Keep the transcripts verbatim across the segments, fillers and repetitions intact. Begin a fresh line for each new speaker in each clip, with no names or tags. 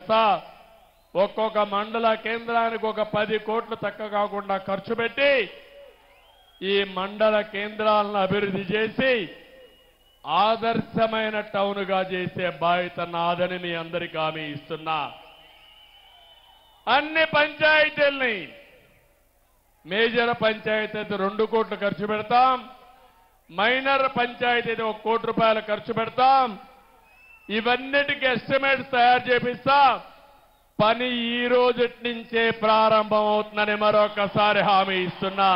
వ్యవస్థ ఒక్కొక్క మండల కేంద్రానికి ఒక పది కోట్లు తక్కువ కాకుండా ఖర్చు పెట్టి ఈ మండల కేంద్రాలను అభివృద్ధి చేసి ఆదర్శమైన టౌన్గా చేసే బాధ్యత నాదని మీ అందరికీ హామీ ఇస్తున్నా. అన్ని పంచాయతీల్ని మేజర్ పంచాయతీ అయితే రెండు కోట్లు ఖర్చు పెడతాం, మైనర్ పంచాయతీ అయితే ఒక కోటి రూపాయలు ఖర్చు పెడతాం. ఇవన్నిటికీ ఎస్టిమేట్స్ తయారు చేపిస్తా. పని ఈ రోజు నుంచే ప్రారంభం అవుతుందని మరొకసారి హామీ ఇస్తున్నా.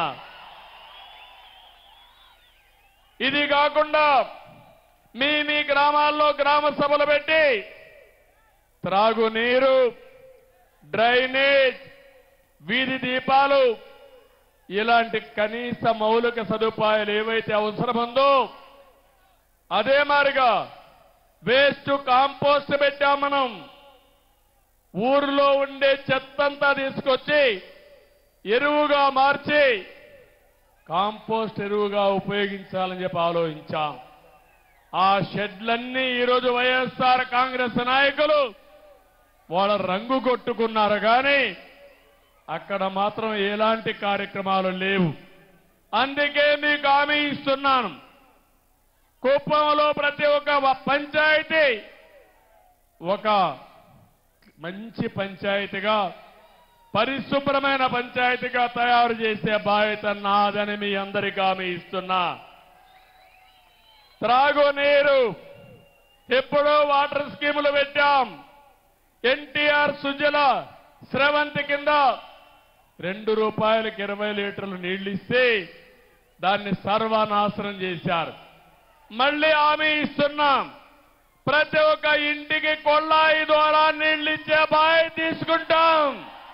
ఇది కాకుండా మీ మీ గ్రామాల్లో గ్రామ సభలు పెట్టి త్రాగునీరు, డ్రైనేజ్, వీధి దీపాలు ఇలాంటి కనీస మౌలిక సదుపాయాలు ఏవైతే అవసరముందో అదే మారిగా వేస్ట్ కాంపోస్ట్ పెట్టాం. మనం ఊర్లో ఉండే చెత్తంతా తీసుకొచ్చి ఎరువుగా మార్చి కాంపోస్ట్ ఎరువుగా ఉపయోగించాలని చెప్పి ఆలోచించాం. ఆ షెడ్లన్నీ ఈరోజు వైఎస్ఆర్ కాంగ్రెస్ నాయకులు వాళ్ళ రంగు కొట్టుకున్నారు కానీ అక్కడ మాత్రం ఎలాంటి కార్యక్రమాలు లేవు. అందుకే మీకు హామీ ఇస్తున్నాను, కుప్పంలో ప్రతి ఒక్క పంచాయతీ ఒక మంచి పంచాయతీగా, పరిశుభ్రమైన పంచాయతీగా తయారు చేసే బాధ్యత నాదని మీ అందరికీ హామీ ఇస్తున్నా. త్రాగునీరు ఎప్పుడో వాటర్ స్కీములు పెట్టాం. ఎన్టీఆర్ సుజల స్రవంతి కింద రెండు రూపాయలకి ఇరవై లీటర్లు నీళ్లు ఇస్తే దాన్ని సర్వనాశనం చేశారు. మళ్లీ హామీ ఇస్తున్నాం, ప్రతి ఒక్క ఇంటికి కొళ్ళాయి ద్వారా నీళ్లు ఇచ్చే బాధ్యత తీసుకుంటాం.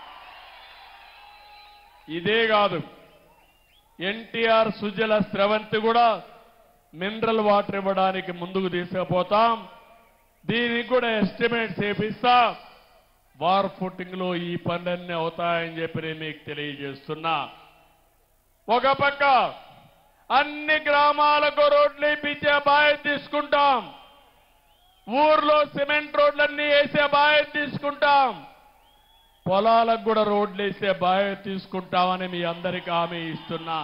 ఇదే కాదు, ఎన్టీఆర్ సుజల స్రవంతి కూడా మినరల్ వాటర్ ఇవ్వడానికి ముందుకు తీసుకుపోతాం. దీనికి కూడా ఎస్టిమేట్స్ చేపిస్తా. వార్ ఫుటింగ్ లో ఈ పనులన్నీ అవుతాయని చెప్పి నేను మీకు తెలియజేస్తున్నా. ఒక పక్క అన్ని గ్రామాలకు రోడ్లు ఇప్పించే బాధ్యత తీసుకుంటాం. ఊర్లో సిమెంట్ రోడ్లన్నీ వేసే బాధ్యత తీసుకుంటాం. పొలాలకు కూడా రోడ్లు వేసే బాధ్యత తీసుకుంటామని మీ అందరికీ హామీ ఇస్తున్నా.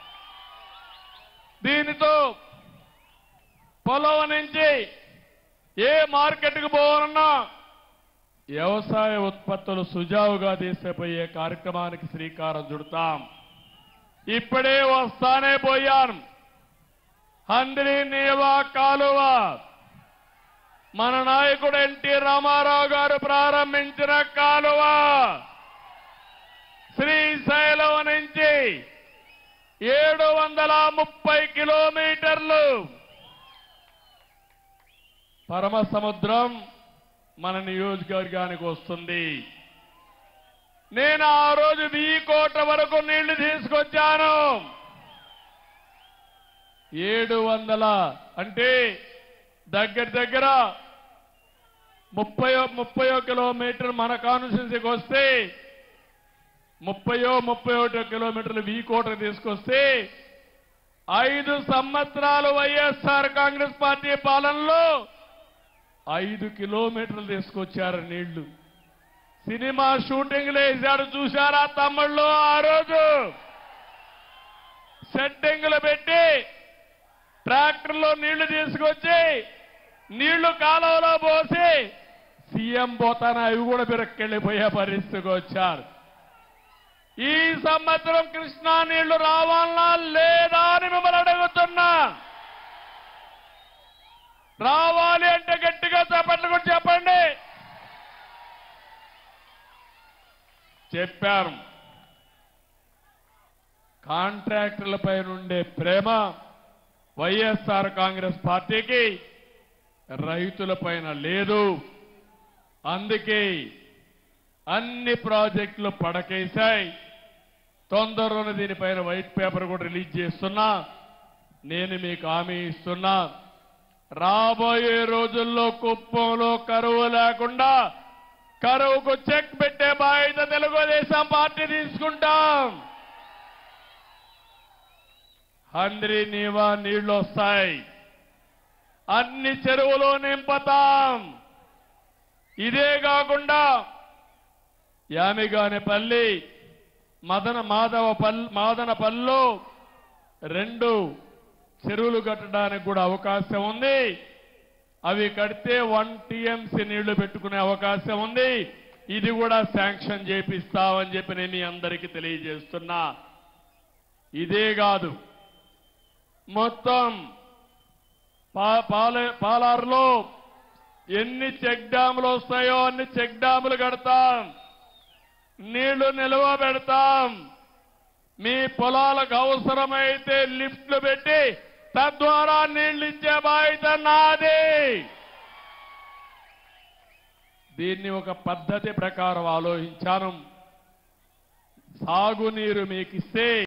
దీనితో పొలం నుంచి ఏ మార్కెట్కు పోవాలన్నా వ్యవసాయ ఉత్పత్తులు సుజావుగా తీసుకుపోయే కార్యక్రమానికి శ్రీకారం చుడతాం. ఇప్పుడే వస్తానే పోయాను. హంద్రి నీవా కాలువ మన నాయకుడు ఎన్టీ రామారావు గారు ప్రారంభించిన కాలువ శ్రీశైలం నుంచి ఏడు వందల ముప్పై కిలోమీటర్లు పరమ సముద్రం మన నియోజకవర్గానికి వస్తుంది. నేను ఆ రోజు వెయ్యి కోట్ల వరకు నీళ్లు తీసుకొచ్చాను. ఏడు వందల అంటే దగ్గర దగ్గర ముప్పయో ముప్పయో కిలోమీటర్ మన కాన్స్టిట్యున్సీకి వస్తే ముప్పయో ముప్పై ఒకటో కిలోమీటర్లు వెయ్యి కోట్ల తీసుకొస్తే ఐదు సంవత్సరాలు వైఎస్ఆర్ కాంగ్రెస్ పార్టీ పాలనలో ఐదు కిలోమీటర్లు తీసుకొచ్చారు నీళ్లు. సినిమా షూటింగ్లు వేశాడు చూశారా తమ్ముళ్ళు? ఆ రోజు సెట్టింగ్లు పెట్టి ట్రాక్టర్లో నీళ్లు తీసుకొచ్చి నీళ్లు కాలువలో పోసి సీఎం పోతాన అవి కూడా బిరక్కెళ్లిపోయే పరిస్థితికి వచ్చారు. ఈ సంవత్సరం కృష్ణా నీళ్లు రావాలన్నా లేదా అని మిమ్మల్ని అడుగుతున్నా. రావాలి అంటే గట్టిగా చప్పట్లు కూడా చెప్పండి. చెప్పారు, కాంట్రాక్టర్లపై నుండే ప్రేమ వైఎస్ఆర్ కాంగ్రెస్ పార్టీకి రైతులపైన లేదు. అందుకే అన్ని ప్రాజెక్టులు పడకేశాయి. తొందరలోనే దీనిపైన వైట్ పేపర్ కూడా రిలీజ్ చేస్తున్నా. నేను మీకు హామీ ఇస్తున్నా, రాబోయే రోజుల్లో కుప్పంలో కరువు లేకుండా కరువుకు చెక్ పెట్టే బాధ్యత తెలుగుదేశం పార్టీ తీసుకుంటాం. హంద్రి నీవా నీళ్లు వస్తాయి, అన్ని చెరువులు నింపుతాం. ఇదే కాకుండా యామిగానేపల్లి మదన మాధవ పల్ మాదనపల్లిలో రెండు చెరువులు కట్టడానికి కూడా అవకాశం ఉంది. అవి కడితే వన్ టీఎంసీ నీళ్లు పెట్టుకునే అవకాశం ఉంది. ఇది కూడా శాంక్షన్ చేపిస్తామని చెప్పి నేను మీ అందరికీ తెలియజేస్తున్నా. ఇదే కాదు, మొత్తం పాలారులో ఎన్ని చెక్ డ్యాములు వస్తాయో అన్ని చెక్ డ్యాములు కడతాం, నీళ్లు నిల్వ పెడతాం. మీ పొలాలకు అవసరమైతే లిఫ్ట్లు పెట్టి తద్వారా నీళ్లు ఇచ్చే బాధ్యత నాది. దీన్ని ఒక పద్ధతి ప్రకారం ఆలోచించాను. సాగునీరు మీకు ఇస్తే